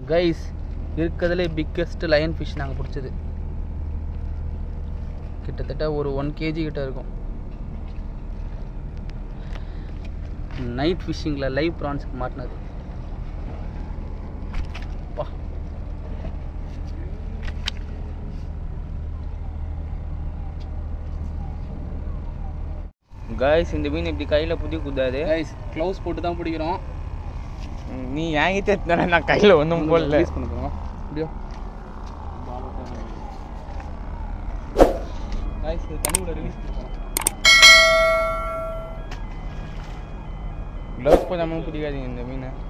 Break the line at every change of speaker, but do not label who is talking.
Guys இருக்கிறதுலே biggest line fish நாங்கள் பிடிச்சது. கிட்டத்தட்ட ஒரு 1 kg கிட்ட இருக்கும். நைட் ஃபிஷ்ஷிங்கில் லைவ் ப்ரான்ஸுக்கு மாட்டினது.
கைஸ் இந்த மீன் இப்படி கையில் புதி குதாது.
கைஸ் க்ளவுஸ் போட்டு தான் பிடிக்கிறோம்.
நீ என்கிட்ட எடுத்துனா நான் கையில் ஒன்றும் போடல.
ரிலீஸ் பண்ண போகிறோம் அப்படியோ. கைஸ் இது தண்ணி கூட ரிலீஸ் பண்ண போகிறோம்.
க்ளவுஸ் போடாமல் பிடிக்காதீங்க இந்த மீனை.